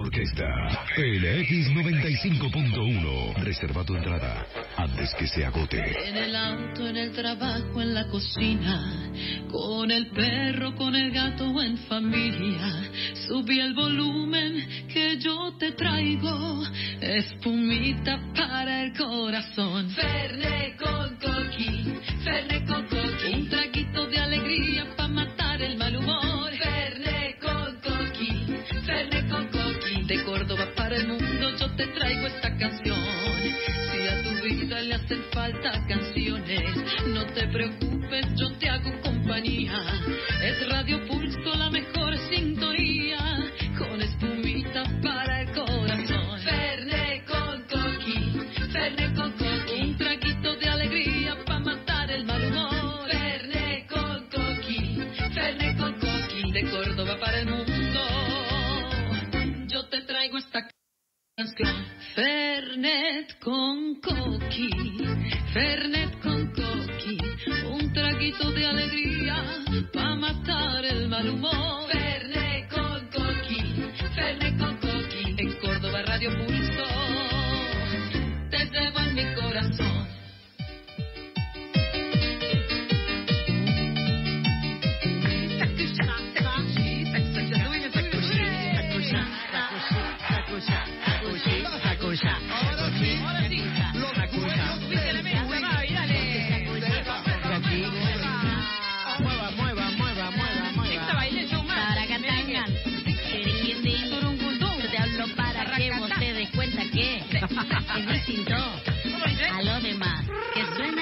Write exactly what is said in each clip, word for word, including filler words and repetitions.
orquesta. L X noventa y cinco punto uno. Reserva tu entrada antes que se agote. En el auto, en el trabajo, en la cocina, con el perro, con el gato o en familia. Subí el volumen que yo te traigo. Espumita para el corazón. Fernet con coqui, Fernet con coqui. Un traguito de alegría para matar el mal humor. Fernet con coqui, Fernet con coqui. De Córdoba para el mundo yo te traigo esta canción. Si a tu vida le hacen falta canciones, no te preocupes, yo te hago compañía. Es Radio Pulso la mejor sintonía, con espumita para el corazón. Fernet con coqui, Fernet con coqui. Un traguito de alegría para matar el mal humor. Fernet con coqui, Fernet con coqui. De Córdoba para el mundo, yo te traigo esta canción. Fernet con coqui, Fernet con coqui. Un traguito de alegría para matar el mal humor. Fernet con coqui, Fernet con coqui. En Córdoba Radio Pulso, te llevo en mi corazón. Ahora sí, ahora sí. Los dueños de la mesa, dale. Mueva, mueva, mueva, mueva, mueva. Esta baile yo más. Para Catangan. Yo te hablo para que vos te des cuenta que es distinto a lo demás. Que suena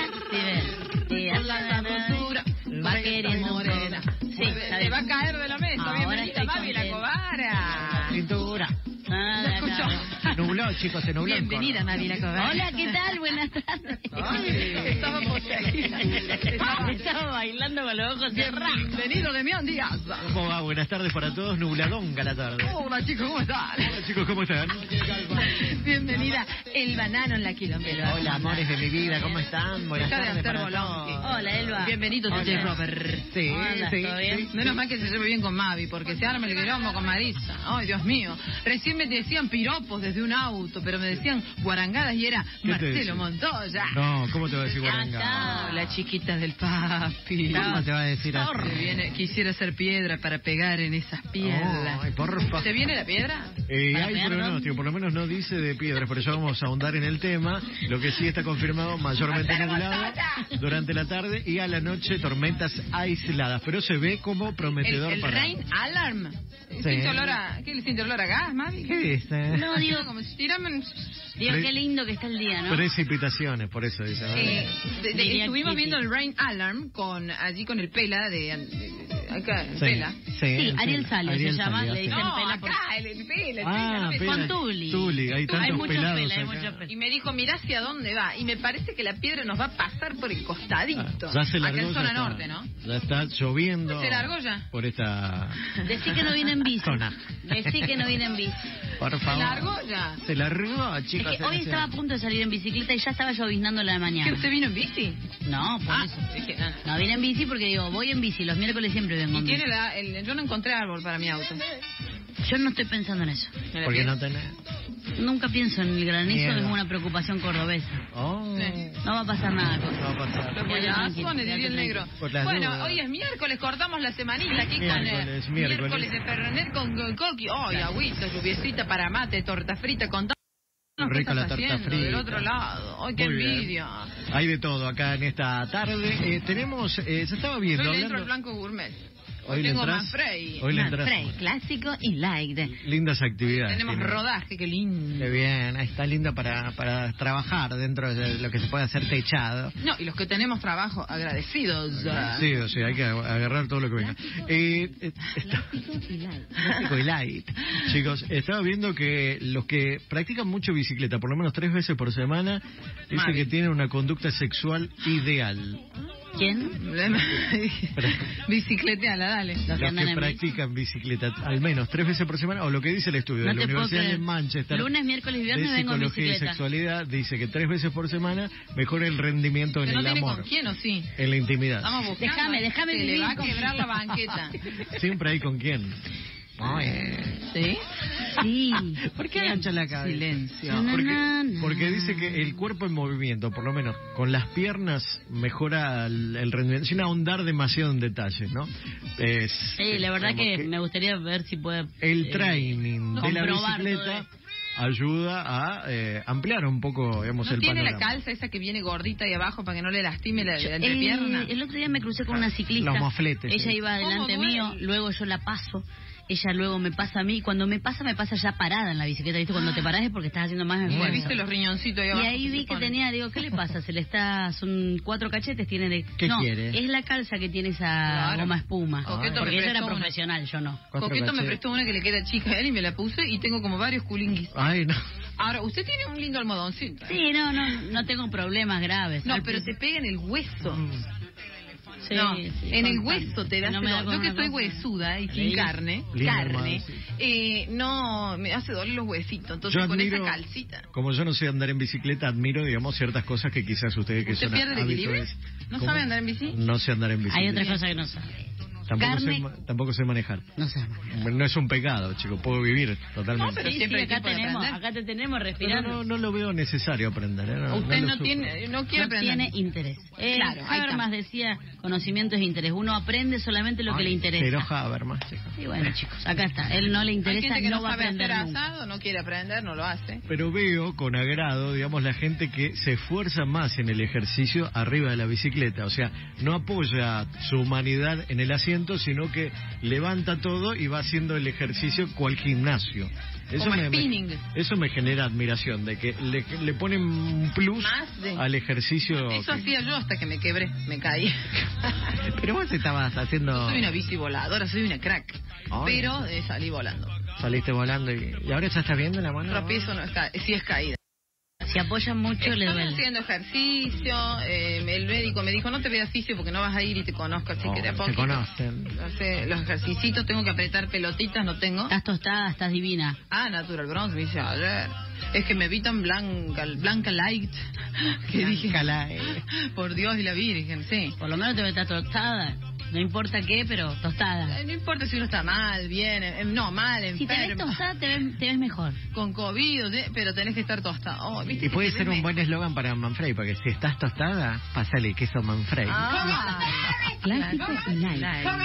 si ves. La cultura va queriendo morena. Sí, Se va a caer de la mesa. Ahora Bienvenida, estoy Mavi, la contenta. Cobara. Cintura. Ah, Se nubló, chicos, se nubló. Bienvenida, Mavi, la Cobara. hola, ¿qué tal? Buenas tardes. Estaba poseída. Estaba- Estaba bailando con los ojos cerrados. Bienvenido, Demián Díaz. ¿Cómo va? Buenas tardes para todos. Nubladonga la tarde. Hola, chicos, ¿cómo están? Hola, chicos, ¿cómo están? Bienvenida, el banano en la quilombera. Hola, amores de mi vida, ¿cómo están? Buenas Deja de tardes hacer para bolonqui. todos. Hola, Elba. Bienvenido, D J Hola. Robert. Sí, Hola, sí, ¿todo bien? sí. Menos mal que se lleve bien con Mavi, porque se arma el quilombo con Marisa. Ay, Dios mío. Recién me decían piropos desde un auto, pero me decían guarangadas y era te Marcelo decían? Montoya. No, ¿cómo te va a decir Ya guaranga? está. Oh, la chiquita del papi. ¿Cómo te va a decir así? Se viene, quisiera ser piedra para pegar en esas piedras. Ay, por favor. ¿Se viene la piedra? Eh, Para hay pegar, ¿no? pronóstico, por lo menos no dice de piedras, pero ya vamos a ahondar en el tema. Lo que sí está confirmado, mayormente nublado durante la tarde y a la noche tormentas aisladas, pero se ve como El, prometedor el para... rain alarm. ¿Siente olor a, ¿Qué le siente olor a gas, Mavi? ¿Qué dice? No, digo, Como si tiramen- digo, Pre- qué lindo que está el día, ¿no? Precipitaciones, por eso dice. ¿no? Eh, de- de- Diría estuvimos Kitty. viendo el Rain Alarm con allí con el Pela de, de- de- acá, Sí, Pela. Sí, Ariel Salio se Ariel llama, Salio, le sí. dicen No, Pela por- acá, el, el Pela, el Ah, Pela, no me- Pela. Con Tuli. Tuli, hay tantos Hay muchos pelados Pela, hay acá. muchos Pela. Y me dijo, mirá hacia dónde va. Y me parece que la piedra nos va a pasar por el costadito. Ah, ya se largó, acá en zona ya está- norte, ¿no? Ya está lloviendo. ¿Se largó ya? Por esta Decí que no viene en bici. zona. Decí que no viene en bici. Por ¿Se favor. largó ya? Se largó, Es chicos. que hoy estaba a punto de salir en bicicleta y ya estaba lloviznando la ¿Que mañana. usted vino en bici? No, por Ah, eso. dije, no, no. No vine en bici porque digo, voy en bici, los miércoles siempre vengo Y en bici. tiene la, el, yo no encontré árbol para mi auto. Yo no estoy pensando en eso. Porque no tenés. Nunca pienso en el granizo, Miedo. es una preocupación cordobesa. Oh, Sí. No va a pasar nada. no va a pasar. Los boyazones, diría el negro. Por las Bueno, dudas. hoy es miércoles, cortamos la semanita aquí con Miércoles, eh, miércoles. de Fernet con, con coqui. Ay, agüita, lluviecita para mate, torta frita, con ¿qué Rica estás la torta haciendo frita. del otro lado? Ay, qué Muy bien. envidia. Hay de todo acá en esta tarde. Eh, tenemos, eh, se estaba viendo. Hoy le entro al hablando- blanco gourmet. Hoy le tengo entras- más Frey. Hoy le entras- Frey, clásico y light. Lindas actividades. Tenemos tiene. rodaje, qué lindo. Qué bien, está linda para, para trabajar dentro de lo que se puede hacer techado. No, y los que tenemos trabajo, agradecidos. Sí, o sea, hay que agarrar todo lo que venga. Eh, eh, está- Clásico y light. Clásico y light. Chicos, estaba viendo que los que practican mucho bicicleta, por lo menos tres veces por semana, dicen Mavi. que tienen una conducta sexual ideal. ¿Quién? Bicicleteala, dale. Los que Los andan que en bici. practican bicicleta al menos tres veces por semana, o lo que dice el estudio No de la te puedo Universidad de creer. Manchester Lunes, miércoles y viernes de vengo en Psicología y bicicleta. Sexualidad, dice que tres veces por semana mejora el rendimiento en ¿Que no el tiene amor, con quién o sí? en la intimidad. Estamos buscando. Déjame, déjame Se le vivir va a con- quebrar la banqueta. Siempre hay con quién. ¿Sí? Sí. ¿Por qué agacha la cabeza? Silencio. Na, Porque, na, na. porque dice que el cuerpo en movimiento, por lo menos con las piernas, mejora el, el rendimiento, sin ahondar demasiado en detalles, ¿no? Es, Sí, la verdad digamos que, me gustaría ver si puede... el eh, training de la comprobar todo bicicleta esto. ayuda a eh, ampliar un poco, digamos, ¿No el tiene la panorama. calza esa que viene gordita ahí abajo para que no le lastime la, la Eh, entrepierna? el otro día me crucé con una ciclista. Los mofletes, Ella sí. iba delante ¿Cómo duele? mío, luego yo la paso. Ella luego me pasa a mí. Cuando me pasa, me pasa ya parada en la bicicleta. ¿Viste? Cuando te parás es porque estás haciendo más ¿Me esfuerzo. viste los riñoncitos ahí Y abajo? ahí se vi que ponen? tenía, digo, ¿qué le pasa? Se le está, son cuatro cachetes, tiene de... ¿Qué no, quiere? es la calza que tiene esa Claro. goma espuma. Coqueto Porque me ella era prestó una. profesional, yo no. Cuatro Coqueto me cachetes. prestó una que le queda chica a él y me la puse y tengo como varios culinguis. Ay, no. Ahora, usted tiene un lindo almohadoncito. Sí, no, no, no tengo problemas graves. No, Al pero te principio- pega en el hueso. Sí, no, sí, en el con- hueso te da no me da dolor. con Yo que una estoy cosa. huesuda y sin Sí. carne, Lindo carne, almohadón, sí. eh, no, me hace doler los huesitos. Entonces Yo con admiro, esa calcita. como yo no sé andar en bicicleta, admiro, digamos, ciertas cosas que quizás ustedes que ¿Usted son pierde el equilibrio? habituales. ¿No ¿Cómo? sabe andar en bici? No sé andar en bicicleta. Hay otras cosas que no sabe. Tampoco, Carne- sé, ma- tampoco sé manejar. No sé. No es un pecado, chico, puedo vivir totalmente. No, pero Sí, siempre sí, hay acá tiempo de tenemos, aprender. acá te tenemos Pero respirando. no, no lo veo necesario aprender. ¿eh? No, Usted lo no sufro. tiene, no quiere No aprender. tiene interés. Eh, Claro, ahí está. Habermas decía, conocimiento es interés. Uno aprende solamente lo que Ay, le interesa. Pero Habermas, chico. Y bueno, chicos, acá está. Él no le Hay interesa, gente que no, no va a sabe aprender hacer nunca. asado, no quiere aprender, no lo hace. Pero veo con agrado, digamos, la gente que se esfuerza más en el ejercicio arriba de la bicicleta. O sea, no apoya su humanidad en el asiento, sino que levanta todo y va haciendo el ejercicio cual gimnasio. Eso Como me, spinning. me- eso me genera admiración, de que le, le ponen un plus Más de- al ejercicio. Eso que- hacía yo hasta que me quebré, me caí. Pero vos estabas haciendo... Yo soy una bici voladora, soy una crack. Ay. Pero eh, salí volando. Saliste volando y, y ahora ya estás viendo la mano. Tropiezo no es ca- sí es caída. Si apoya mucho, le Estoy duele. haciendo ejercicio, eh, el médico me dijo, no te veas fisio porque no vas a ir y te conozco, así Oh, que de a te poquito. conocen. No sé, los ejercicios, tengo que apretar pelotitas, no tengo. Estás tostada, estás divina. Ah, Natural Bronze, me dice ayer. Es que me vi tan blanca, blanca light, que dije, Blanca light. por Dios y la Virgen, sí. Por lo menos te ves tostada. No importa qué, pero tostada. Eh, No importa si uno está mal, bien, eh, no, mal, Si te ves enfermo, tostada, te ves, te ves mejor. con COVID, eh, pero tenés que estar tostada. Oh, ¿viste Y que puede te ser ves un buen eslogan para Manfrey, porque si estás tostada, pásale queso Manfrey. Ah, Clásico y light.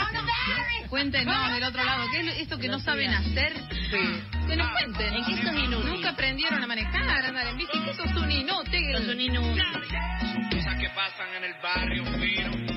Cuéntenos del otro lado, ¿qué es esto que no saben hacer? Que nos cuenten. ¿En qué sos inútil? Nunca aprendieron a manejar, a andar en bici. ¿Qué sos un inútil? Sos un inútil. Cosas que pasan en el barrio fino.